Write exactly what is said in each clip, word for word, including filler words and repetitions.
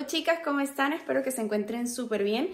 chicas, ¿cómo están? Espero que se encuentren súper bien.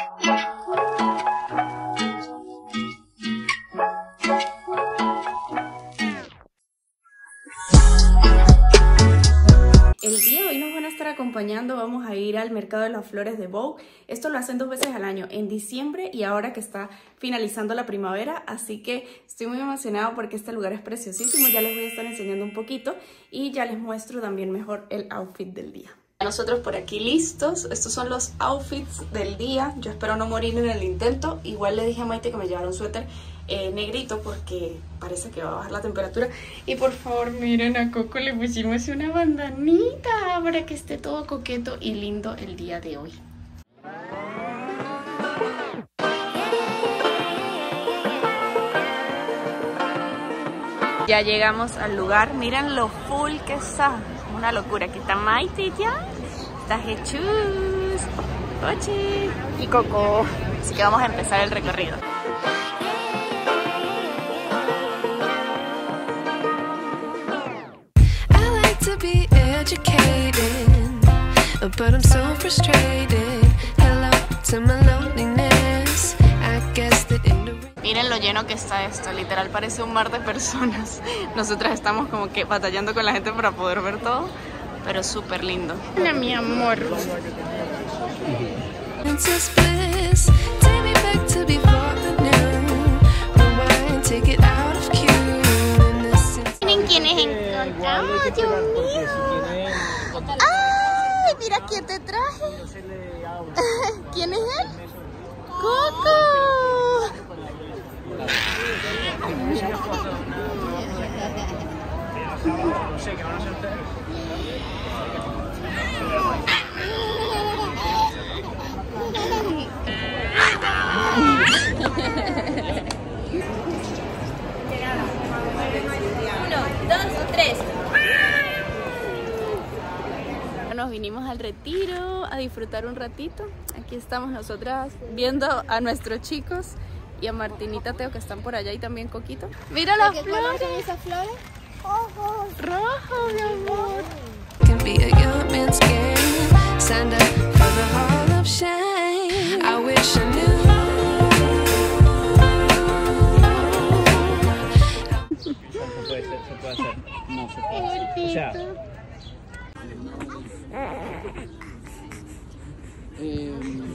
El día de hoy nos van a estar acompañando, vamos a ir al mercado de las flores de Vogue. Esto lo hacen dos veces al año, en diciembre y ahora que está finalizando la primavera, así que estoy muy emocionada porque este lugar es preciosísimo. Ya les voy a estar enseñando un poquito y ya les muestro también mejor el outfit del día. Nosotros por aquí listos, estos son los outfits del día. Yo espero no morir en el intento. Igual le dije a Maite que me llevara un suéter eh, negrito porque parece que va a bajar la temperatura. Y por favor miren, a Coco le pusimos una bandanita para que esté todo coqueto y lindo el día de hoy. Ya llegamos al lugar, miren lo full que está. Una locura, aquí está Maite ya, está Jesús, Ochi y Coco. Así que vamos a empezar el recorrido. Miren lo lleno que está esto, literal parece un mar de personas. Nosotras estamos como que batallando con la gente para poder ver todo, pero súper lindo. Hola, mi amor. Miren quiénes encontramos, Dios mío. ¡Ay, mira quién te traje! ¿Quién es él? ¡Coco! Uno, dos, tres. Nos vinimos al retiro a disfrutar un ratito. Aquí estamos nosotras viendo a nuestros chicos y a Martinita, Teo, que están por allá, y también Coquito. Mira las flores. ¿Qué color son esas flores? Rojo. Rojo, mi amor. Se puede hacer, se puede hacer. No se puede hacer. O sea, eh,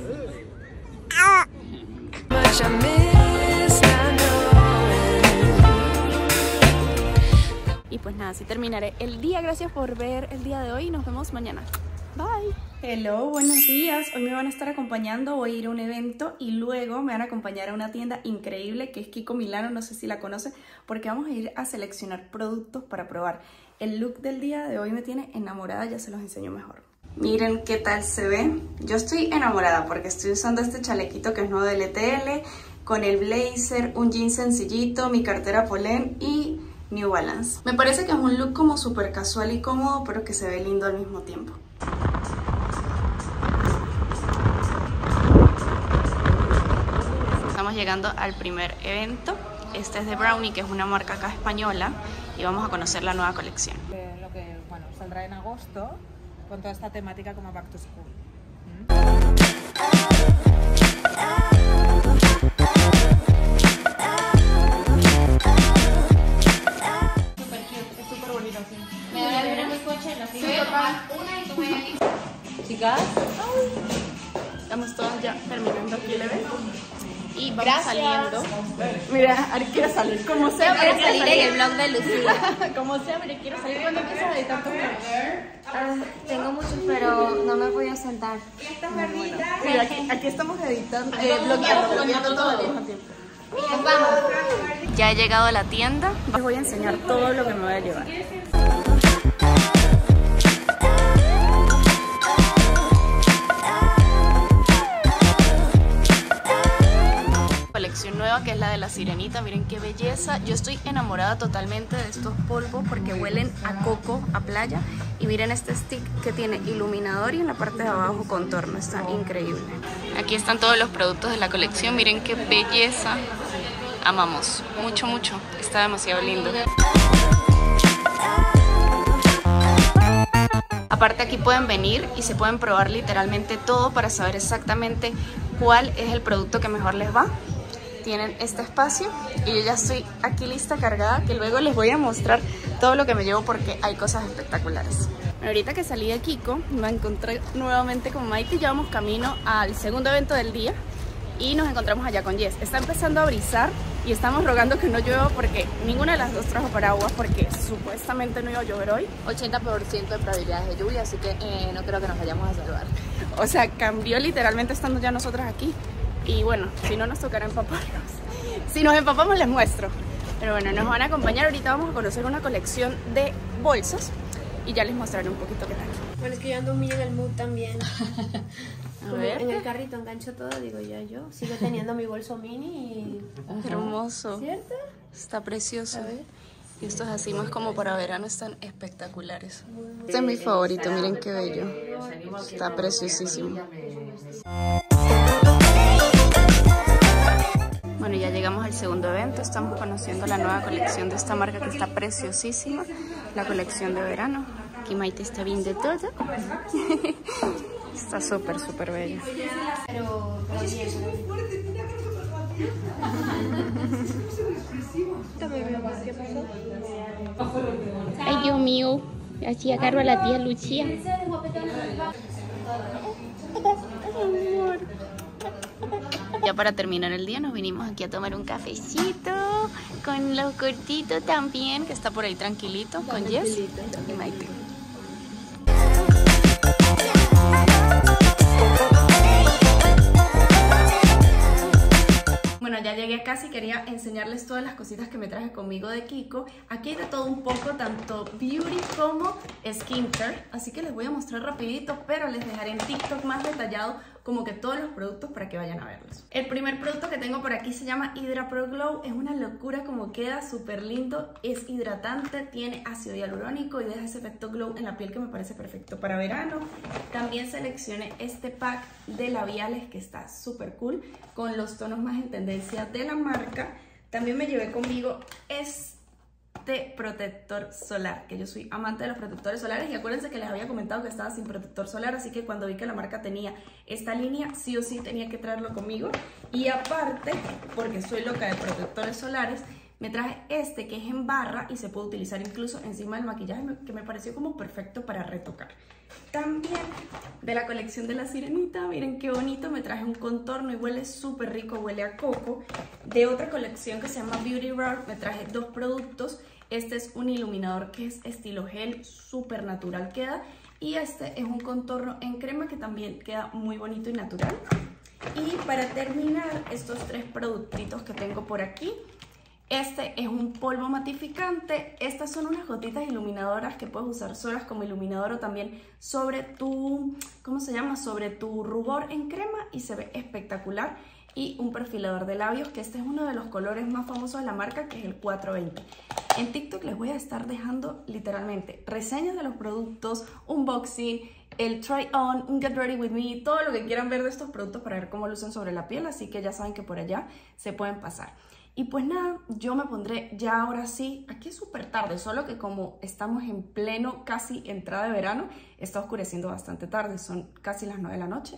Y pues nada, así terminaré el día. Gracias por ver el día de hoy y nos vemos mañana. Bye. Hello, buenos días. Hoy me van a estar acompañando, voy a ir a un evento y luego me van a acompañar a una tienda increíble que es Kiko Milano, no sé si la conocen, porque vamos a ir a seleccionar productos para probar. El look del día de hoy me tiene enamorada, ya se los enseño mejor. Miren qué tal se ve. Yo estoy enamorada porque estoy usando este chalequito que es nuevo de L T L, con el blazer, un jean sencillito, mi cartera Polén y New Balance. Me parece que es un look como súper casual y cómodo, pero que se ve lindo al mismo tiempo. Estamos llegando al primer evento. Este es de Brownie, que es una marca acá española, y vamos a conocer la nueva colección. Eh, lo que bueno, saldrá en agosto con toda esta temática como Back to School. Súper cute, es súper bonito así. Me voy a ver en mi coche, la sigo una y tú me ahí. Chicas, estamos todas ya terminando aquí el evento y vamos Gracias. saliendo. Mira, Ari quiere salir, como sea, pero quiere salir en el blog de Lucía. como sea, pero quiero salir. ¿Cuándo empiezas a editar tus vlogs? Ah, tengo muchos, pero no me he podido sentar. Mira, aquí, aquí estamos editando, eh, blogueando, blogueando todo al mismo tiempo. Nos vamos. Ya he llegado a la tienda, les voy a enseñar todo lo que me voy a llevar. Colección nueva que es la de la sirenita, miren qué belleza. Yo estoy enamorada totalmente de estos polvos porque huelen a coco, a playa. Y miren este stick que tiene iluminador y en la parte de abajo contorno, está increíble. Aquí están todos los productos de la colección, miren qué belleza. Amamos, mucho, mucho, está demasiado lindo. Aparte aquí pueden venir y se pueden probar literalmente todo para saber exactamente cuál es el producto que mejor les va. Tienen este espacio y yo ya estoy aquí lista, cargada, que luego les voy a mostrar todo lo que me llevo porque hay cosas espectaculares. Ahorita que salí de Kiko me encontré nuevamente con Maite y ya vamos camino al segundo evento del día y nos encontramos allá con Jess. Está empezando a brisar y estamos rogando que no llueva porque ninguna de las dos trajo paraguas porque supuestamente no iba a llover hoy. ochenta por ciento de probabilidades de lluvia, así que eh, no creo que nos vayamos a salvar. O sea, cambió literalmente estando ya nosotras aquí. Y bueno, si no nos tocará empaparnos. Si nos empapamos les muestro. Pero bueno, nos van a acompañar. Ahorita vamos a conocer una colección de bolsas y ya les mostraré un poquito qué tal. Bueno, es que yo ando muy en el mood también. A Como ver. en el carrito engancho todo, digo ya yo. Sigo teniendo mi bolso mini y... Hermoso. ¿Cierto? Está precioso. A ver. Y estos así más como para verano están espectaculares. Este es mi favorito, miren qué bello. Está preciosísimo. Bueno, ya llegamos al segundo evento. Estamos conociendo la nueva colección de esta marca que está preciosísima. La colección de verano. Aquí Maite está bien de todo. Está súper, súper bello. Pero, pero bien. ¿Qué pasó? Ay, Dios mío, así agarro a la tía Lucía. Ya para terminar el día nos vinimos aquí a tomar un cafecito con los cortitos también, que está por ahí tranquilito, con Jess y Maite. Bueno, ya llegué a casa y quería enseñarles todas las cositas que me traje conmigo de Kiko. Aquí hay de todo un poco, tanto beauty como skincare, así que les voy a mostrar rapidito, pero les dejaré en TikTok más detallado como que todos los productos para que vayan a verlos. El primer producto que tengo por aquí se llama Hydra Pro Glow. Es una locura como queda, súper lindo, es hidratante, tiene ácido hialurónico y deja ese efecto glow en la piel que me parece perfecto para verano. También seleccioné este pack de labiales que está súper cool, con los tonos más en tendencia de la marca. También me llevé conmigo este protector solar, que yo soy amante de los protectores solares y acuérdense que les había comentado que estaba sin protector solar, así que cuando vi que la marca tenía esta línea, sí o sí tenía que traerlo conmigo. Y aparte, porque soy loca de protectores solares, me traje este que es en barra y se puede utilizar incluso encima del maquillaje, que me pareció como perfecto para retocar. También de la colección de la sirenita, miren qué bonito, me traje un contorno y huele súper rico, huele a coco. De otra colección que se llama Beauty Roar me traje dos productos. Este es un iluminador que es estilo gel, súper natural queda. Y este es un contorno en crema que también queda muy bonito y natural. Y para terminar, estos tres productitos que tengo por aquí. Este es un polvo matificante. Estas son unas gotitas iluminadoras que puedes usar solas como iluminador o también sobre tu, ¿cómo se llama? Sobre tu rubor en crema y se ve espectacular. Y un perfilador de labios, que este es uno de los colores más famosos de la marca, que es el cuatro veinte. En TikTok les voy a estar dejando literalmente reseñas de los productos, unboxing, el try on, un get ready with me, todo lo que quieran ver de estos productos para ver cómo lucen sobre la piel, así que ya saben que por allá se pueden pasar. Y pues nada, yo me pondré ya ahora sí, aquí es súper tarde, solo que como estamos en pleno casi entrada de verano, está oscureciendo bastante tarde, son casi las nueve de la noche.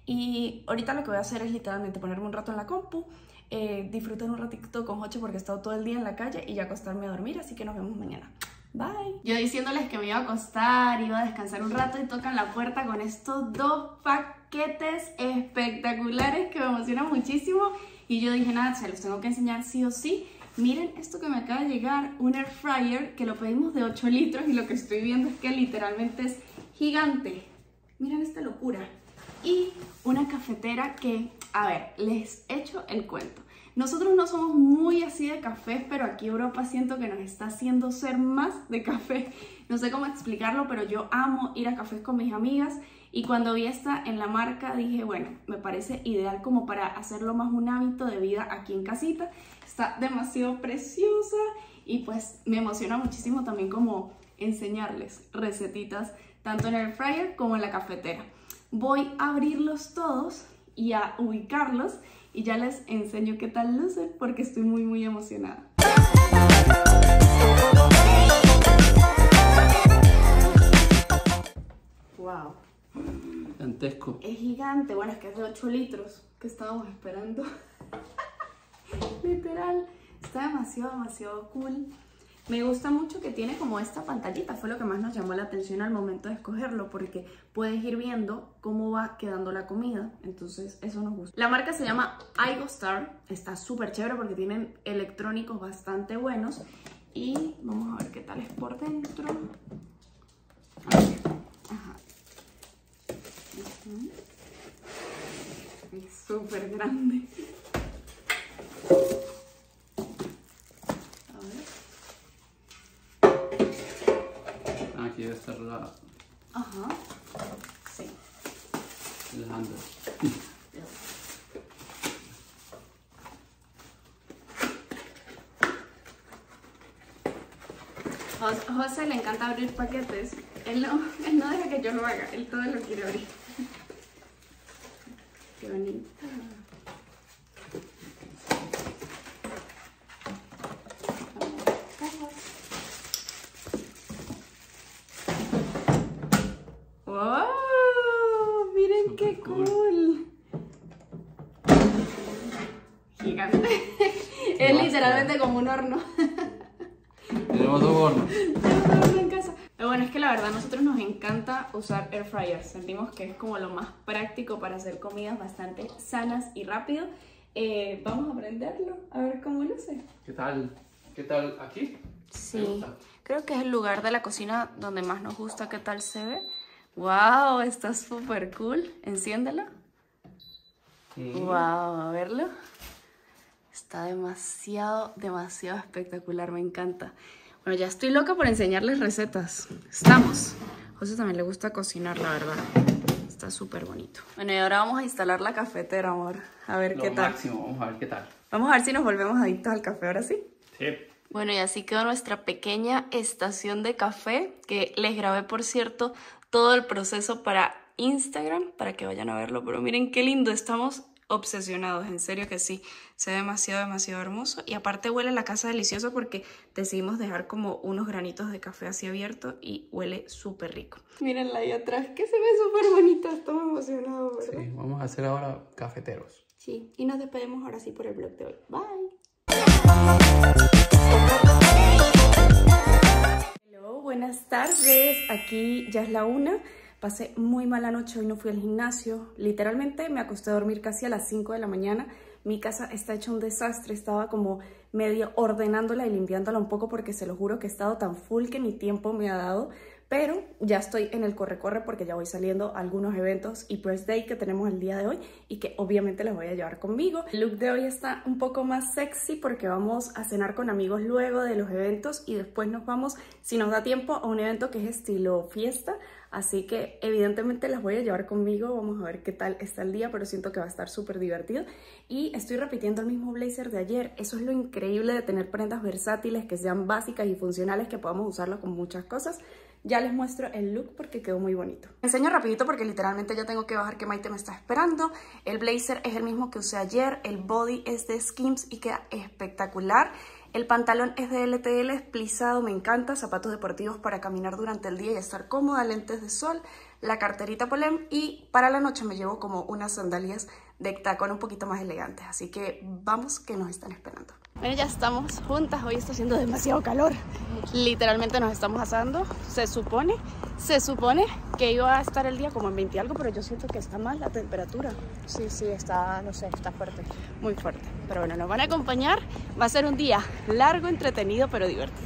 Y ahorita lo que voy a hacer es literalmente ponerme un rato en la compu, eh, disfrutar un ratito con Joche porque he estado todo el día en la calle y ya acostarme a dormir, así que nos vemos mañana. Bye. Yo diciéndoles que me iba a acostar, iba a descansar un rato y tocan la puerta con estos dos paquetes espectaculares que me emocionan muchísimo. Y yo dije, nada, se los tengo que enseñar sí o sí. Miren esto que me acaba de llegar, un air fryer que lo pedimos de ocho litros y lo que estoy viendo es que literalmente es gigante. Miren esta locura. Y una cafetera que, a ver, les echo el cuento. Nosotros no somos muy así de café, pero aquí Europa siento que nos está haciendo ser más de café. No sé cómo explicarlo, pero yo amo ir a cafés con mis amigas. Y cuando vi esta en la marca dije, bueno, me parece ideal como para hacerlo más un hábito de vida aquí en casita. Está demasiado preciosa y pues me emociona muchísimo también como enseñarles recetitas tanto en el air fryer como en la cafetera. Voy a abrirlos todos y a ubicarlos y ya les enseño qué tal lucen porque estoy muy muy emocionada. Wow. Gigantesco. Es gigante, bueno, es que es de ocho litros que estábamos esperando. Literal, está demasiado, demasiado cool. Me gusta mucho que tiene como esta pantallita, fue lo que más nos llamó la atención al momento de escogerlo, porque puedes ir viendo cómo va quedando la comida, entonces eso nos gusta. La marca se llama iGostar, está súper chévere porque tienen electrónicos bastante buenos y vamos a ver qué tal es por dentro. Ajá. Uh-huh. Es súper grande. Aquí debe estar la... Ajá. Sí. el handle. José le encanta abrir paquetes. Él no, él no deja que yo lo haga, él todo lo quiere abrir. Qué bonito. ¡Wow! Miren super qué cool. cool. Gigante. Es literalmente como un horno. Tenemos dos hornos. Tenemos dos hornos en casa. Pero bueno, es que la verdad a nosotros nos encanta usar air fryers. Sentimos que es como lo más práctico para hacer comidas bastante sanas y rápido. Eh, vamos a prenderlo, a ver cómo luce. ¿Qué tal? ¿Qué tal aquí? Sí, creo que es el lugar de la cocina donde más nos gusta qué tal se ve. ¡Wow! Está súper cool. Enciéndelo. Sí. ¡Wow! A verlo. Está demasiado, demasiado espectacular. Me encanta. Bueno, ya estoy loca por enseñarles recetas. Estamos. A José también le gusta cocinar, la verdad. Está súper bonito. Bueno, y ahora vamos a instalar la cafetera, amor. A ver Lo qué tal. máximo. Vamos a ver qué tal. Vamos a ver si nos volvemos adictos al café ahora sí. Sí. Bueno, y así quedó nuestra pequeña estación de café, que les grabé, por cierto, todo el proceso para Instagram, para que vayan a verlo. Pero miren qué lindo, estamos obsesionados, en serio que sí. Se ve demasiado, demasiado hermoso. Y aparte huele la casa delicioso porque decidimos dejar como unos granitos de café así abiertos y huele súper rico. Mírenla ahí atrás, que se ve súper bonita. Estamos emocionados, ¿verdad? Sí, vamos a hacer ahora cafeteros. Sí, y nos despedimos ahora sí por el vlog de hoy. Bye. Hello, buenas tardes. Aquí ya es la una. Pasé muy mala noche, hoy no fui al gimnasio. Literalmente me acosté a dormir casi a las cinco de la mañana. Mi casa está hecha un desastre, estaba como medio ordenándola y limpiándola un poco porque se lo juro que he estado tan full que ni tiempo me ha dado. Pero ya estoy en el corre-corre porque ya voy saliendo a algunos eventos y press day que tenemos el día de hoy y que obviamente les voy a llevar conmigo. El look de hoy está un poco más sexy porque vamos a cenar con amigos luego de los eventos y después nos vamos, si nos da tiempo, a un evento que es estilo fiesta. Así que evidentemente las voy a llevar conmigo, vamos a ver qué tal está el día, pero siento que va a estar súper divertido. Y estoy repitiendo el mismo blazer de ayer, eso es lo increíble de tener prendas versátiles que sean básicas y funcionales, que podamos usarlo con muchas cosas. Ya les muestro el look porque quedó muy bonito. Enseño rapidito porque literalmente ya tengo que bajar, que Maite me está esperando. El blazer es el mismo que usé ayer, el body es de Skims y queda espectacular. El pantalón es de L T L, plisado, me encanta. Zapatos deportivos para caminar durante el día y estar cómoda, lentes de sol, la carterita Polem y para la noche me llevo como unas sandalias de tacón un poquito más elegantes. Así que vamos, que nos están esperando. Bueno, ya estamos juntas, hoy está haciendo demasiado calor. Literalmente nos estamos asando, se supone, se supone que iba a estar el día como en veinte y algo, pero yo siento que está mal la temperatura. Sí, sí, está, no sé, está fuerte, muy fuerte. Pero bueno, nos van a acompañar, va a ser un día largo, entretenido, pero divertido.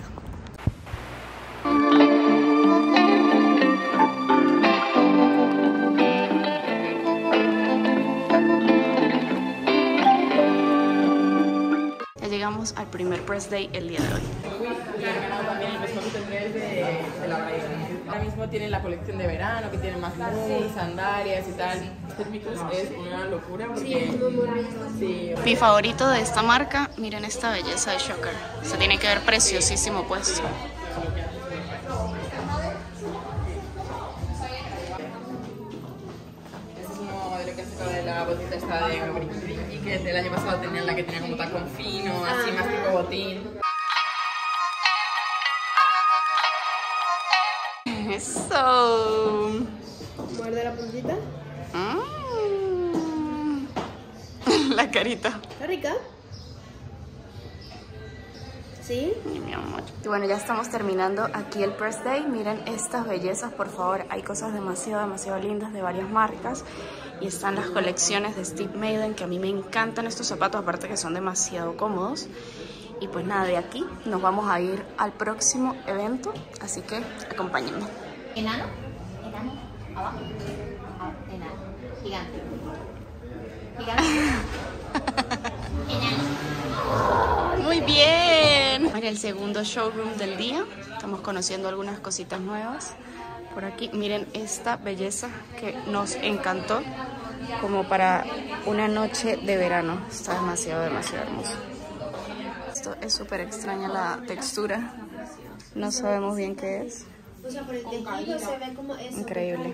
Llegamos al primer press day el día de hoy. También el mismo que tendréis de, de la raíz. Ahora mismo tienen la colección de verano, que tiene más mousse, sandalias y tal. Es una locura porque... Sí. Mi favorito de esta marca, miren esta belleza de Shocker. Se tiene que ver preciosísimo puesto. Este es un nuevo modelo que han sacado de la botita esta de Brinqui Brinqui, que el año pasado tenían la que tenía como tacón fino, así más tipo botín. Eso. Muerde la puntita. Mm. La carita. ¿Está rica? ¿Sí? Mi amor. Y bueno, ya estamos terminando aquí el press day. Miren estas bellezas, por favor. Hay cosas demasiado, demasiado lindas de varias marcas. Y están las colecciones de Steve Madden, que a mí me encantan estos zapatos, aparte que son demasiado cómodos. Y pues nada, de aquí nos vamos a ir al próximo evento, así que acompáñenme. ¿Enano? ¿Enano? Abajo. Ah, enano. Gigante. Gigante. Enano. Muy bien. En el segundo showroom del día estamos conociendo algunas cositas nuevas. Por aquí, miren esta belleza que nos encantó como para una noche de verano. Está demasiado, demasiado hermoso. Esto es súper extraña la textura. No sabemos bien qué es. O sea, por el tejido se ve como eso. Increíble.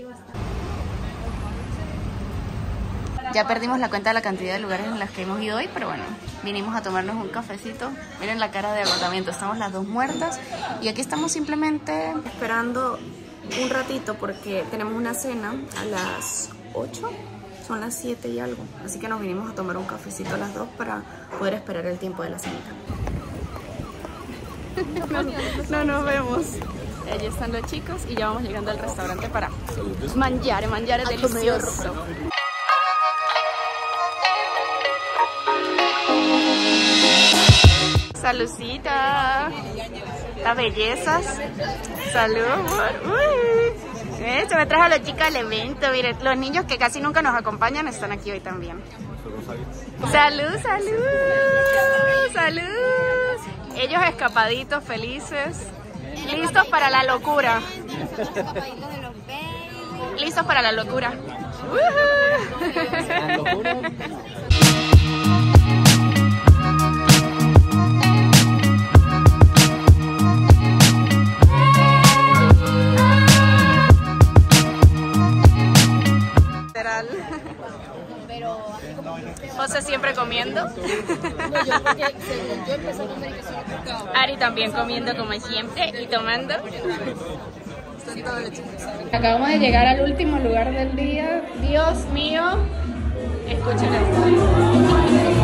Ya perdimos la cuenta de la cantidad de lugares en los que hemos ido hoy, pero bueno, vinimos a tomarnos un cafecito. Miren la cara de agotamiento, estamos las dos muertas y aquí estamos simplemente esperando un ratito porque tenemos una cena a las ocho, son las siete y algo, así que nos vinimos a tomar un cafecito a las dos para poder esperar el tiempo de la cenita. No, no nos vemos. Allí están los chicos y ya vamos llegando al restaurante para mangiare, mangiare delicioso. Saludcita. Las bellezas. Salud, amor. Uy. Eso me trajo a los chicos al evento. Miren, los niños que casi nunca nos acompañan están aquí hoy también. Salud, salud. Salud. Ellos escapaditos, felices. Listos para la locura. Listos para la locura. José siempre comiendo. Ari también comiendo como siempre y tomando. Acabamos de llegar al último lugar del día. Dios mío, escuchen esto.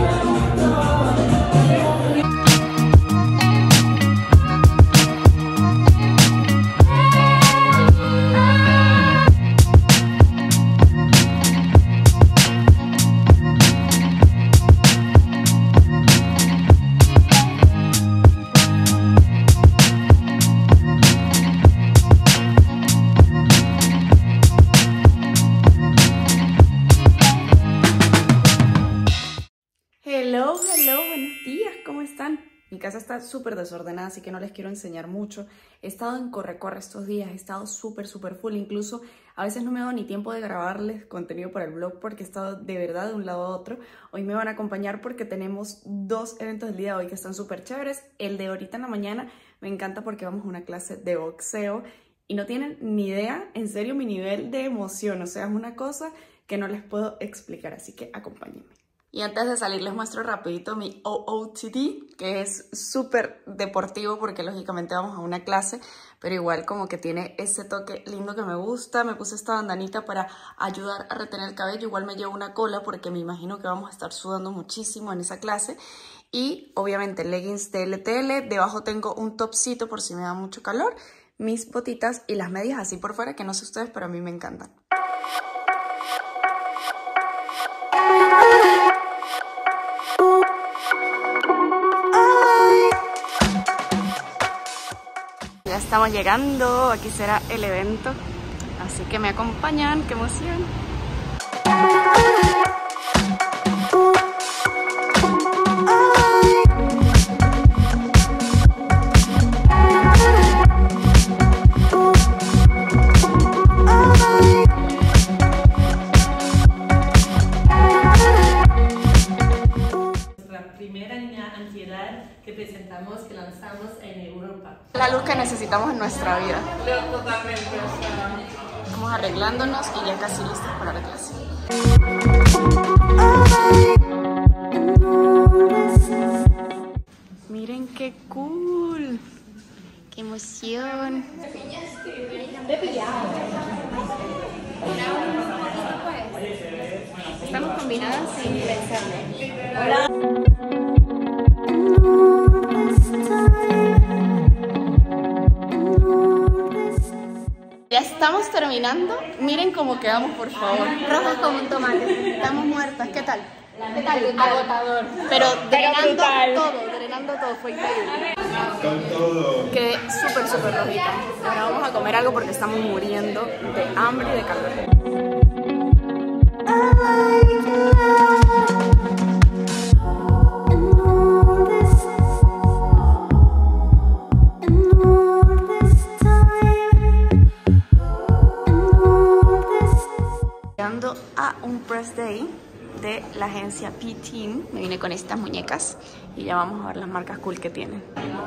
Hello, hello, buenos días, ¿cómo están? Mi casa está súper desordenada, así que no les quiero enseñar mucho. He estado en corre-corre estos días, he estado súper, súper full. Incluso a veces no me he dado ni tiempo de grabarles contenido para el vlog porque he estado de verdad de un lado a otro. Hoy me van a acompañar porque tenemos dos eventos del día de hoy que están súper chéveres. El de ahorita en la mañana me encanta porque vamos a una clase de boxeo y no tienen ni idea, en serio, mi nivel de emoción. O sea, es una cosa que no les puedo explicar, así que acompáñenme. Y antes de salir les muestro rapidito mi O O T D, que es súper deportivo porque lógicamente vamos a una clase, pero igual como que tiene ese toque lindo que me gusta. Me puse esta bandanita para ayudar a retener el cabello, igual me llevo una cola porque me imagino que vamos a estar sudando muchísimo en esa clase. Y obviamente leggings de L T L, debajo tengo un topcito por si me da mucho calor, mis botitas y las medias así por fuera, que no sé ustedes, pero a mí me encantan. Ya estamos llegando, aquí será el evento, así que me acompañan, qué emoción. que presentamos, que lanzamos en Europa. La luz que necesitamos en nuestra vida. Totalmente. Estamos arreglándonos y ya casi listos para la clase. Miren qué cool. Qué emoción. combinada sin pensarlo. Hola. Ya estamos terminando. Miren cómo quedamos, por favor. Rojas como un tomate. Estamos muertas. ¿Qué tal? ¿Qué tal? Agotador. Pero drenando brutal. todo, drenando todo. Fue increíble. Con todo. Quedé súper, súper rojita. Ahora vamos a comer algo porque estamos muriendo de hambre y de calor. Llegando a un press day de la agencia P-Team. Me vine con estas muñecas y ya vamos a ver las marcas cool que tienen.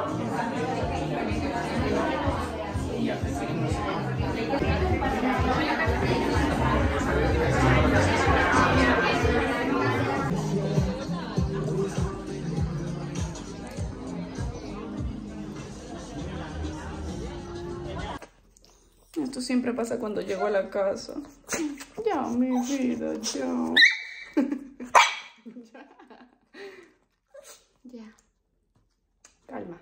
Esto siempre pasa cuando llego a la casa. Ya, mi vida, ya. Ya. Ya. Calma.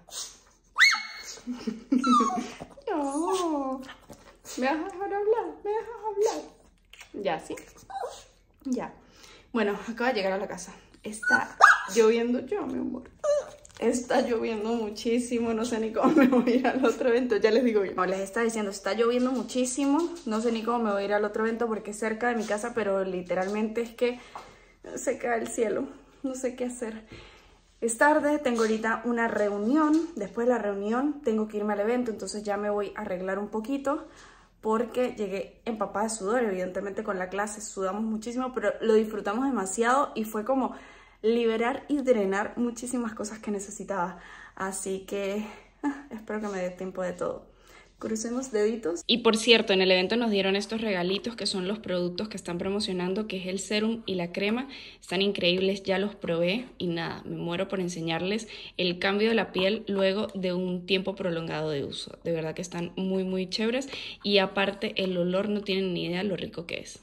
No. ¿Me vas a dejar hablar? ¿Me dejas hablar? Ya, ¿sí? Ya. Bueno, acabo de llegar a la casa. Está lloviendo ya, mi amor. Está lloviendo muchísimo, no sé ni cómo me voy a ir al otro evento, ya les digo bien. No, les está diciendo, está lloviendo muchísimo, no sé ni cómo me voy a ir al otro evento porque es cerca de mi casa, pero literalmente es que se cae el cielo, no sé qué hacer. Es tarde, tengo ahorita una reunión, después de la reunión tengo que irme al evento, entonces ya me voy a arreglar un poquito porque llegué empapada de sudor, evidentemente con la clase sudamos muchísimo, pero lo disfrutamos demasiado y fue como liberar y drenar muchísimas cosas que necesitaba. Así que ah, espero que me dé tiempo de todo. Crucemos deditos. Y por cierto, en el evento nos dieron estos regalitos que son los productos que están promocionando, que es el serum y la crema. Están increíbles, ya los probé y nada, me muero por enseñarles el cambio de la piel luego de un tiempo prolongado de uso. De verdad que están muy muy chéveres y aparte el olor no tienen ni idea lo rico que es.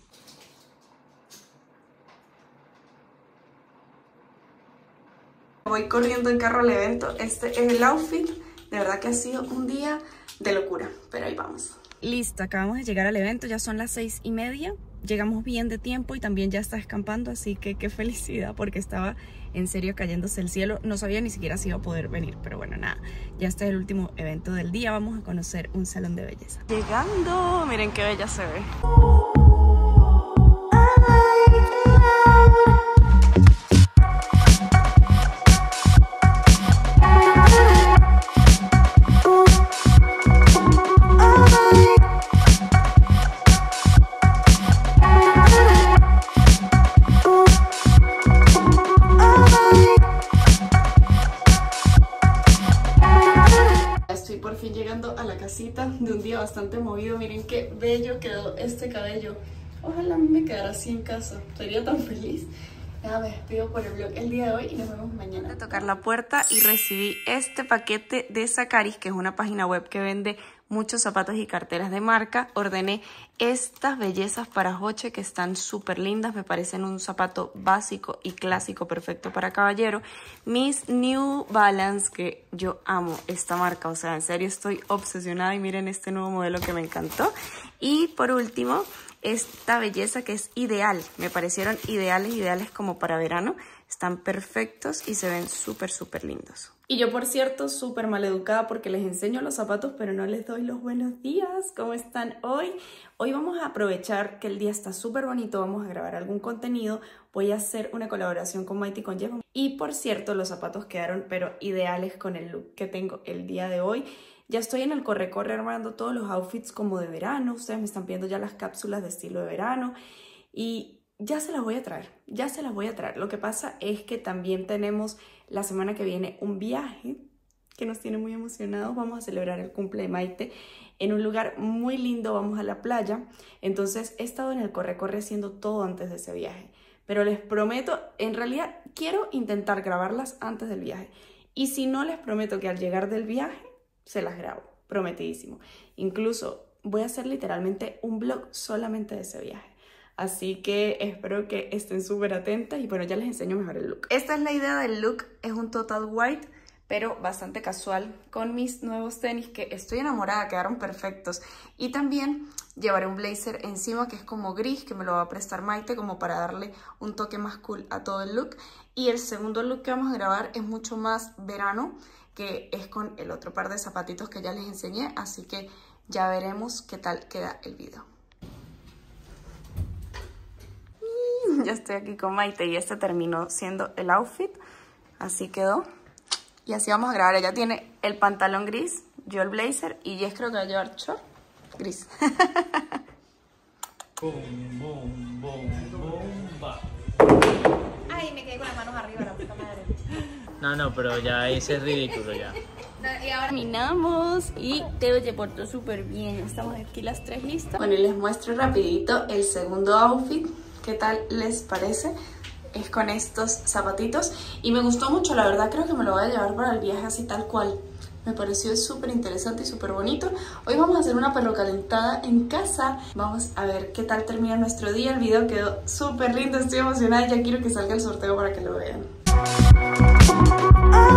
Voy corriendo en carro al evento. Este es el outfit. De verdad que ha sido un día de locura, pero ahí vamos. Listo, acabamos de llegar al evento, ya son las seis y media. Llegamos bien de tiempo y también ya está escampando, así que qué felicidad porque estaba en serio cayéndose el cielo. No sabía ni siquiera si iba a poder venir, pero bueno, nada. Ya este es el último evento del día. Vamos a conocer un salón de belleza. Llegando, miren qué bella se ve. Llegando a la casita de un día bastante movido. Miren qué bello quedó este cabello. Ojalá a mí me quedara así en casa, sería tan feliz. Nada, me despido por el vlog el día de hoy y nos vemos mañana. De tocar la puerta y recibí este paquete de Zacaris, que es una página web que vende muchos zapatos y carteras de marca. Ordené estas bellezas para Joche que están súper lindas, me parecen un zapato básico y clásico perfecto para caballero. Mis New Balance, que yo amo esta marca, o sea, en serio estoy obsesionada y miren este nuevo modelo que me encantó. Y por último, esta belleza que es ideal, me parecieron ideales, ideales como para verano. Están perfectos y se ven súper, súper lindos. Y yo, por cierto, súper maleducada porque les enseño los zapatos, pero no les doy los buenos días. ¿Cómo están hoy? Hoy vamos a aprovechar que el día está súper bonito, vamos a grabar algún contenido. Voy a hacer una colaboración con Mighty con Jeff. Y, por cierto, los zapatos quedaron, pero ideales con el look que tengo el día de hoy. Ya estoy en el corre-corre armando todos los outfits como de verano. Ustedes me están pidiendo ya las cápsulas de estilo de verano. Y ya se las voy a traer, ya se las voy a traer. Lo que pasa es que también tenemos la semana que viene un viaje que nos tiene muy emocionados. Vamos a celebrar el cumple de Maite en un lugar muy lindo, vamos a la playa. Entonces he estado en el corre-corre haciendo todo antes de ese viaje. Pero les prometo, en realidad quiero intentar grabarlas antes del viaje. Y si no, les prometo que al llegar del viaje se las grabo, prometidísimo. Incluso voy a hacer literalmente un vlog solamente de ese viaje. Así que espero que estén súper atentas y bueno, ya les enseño mejor el look. Esta es la idea del look, es un total white, pero bastante casual, con mis nuevos tenis que estoy enamorada, quedaron perfectos. Y también llevaré un blazer encima que es como gris, que me lo va a prestar Maite como para darle un toque más cool a todo el look. Y el segundo look que vamos a grabar es mucho más verano, que es con el otro par de zapatitos que ya les enseñé, así que ya veremos qué tal queda el video. Ya estoy aquí con Maite y este terminó siendo el outfit, así quedó. Y así vamos a grabar. Ella tiene el pantalón gris, yo el blazer y Jess creo que va a llevar short gris. Boom, boom, boom, boom, va. Ay, me quedé con las manos arriba, la puta madre. No, no, pero ya ese es ridículo ya. Y ahora Terminamos y Teo se portó súper bien. Estamos aquí las tres listas. Bueno, y les muestro rapidito el segundo outfit. ¿Qué tal les parece? Es con estos zapatitos y me gustó mucho, la verdad creo que me lo voy a llevar para el viaje así tal cual. Me pareció súper interesante y súper bonito. Hoy vamos a hacer una perro calentada en casa. Vamos a ver qué tal termina nuestro día. El video quedó súper lindo, estoy emocionada y ya quiero que salga el sorteo para que lo vean.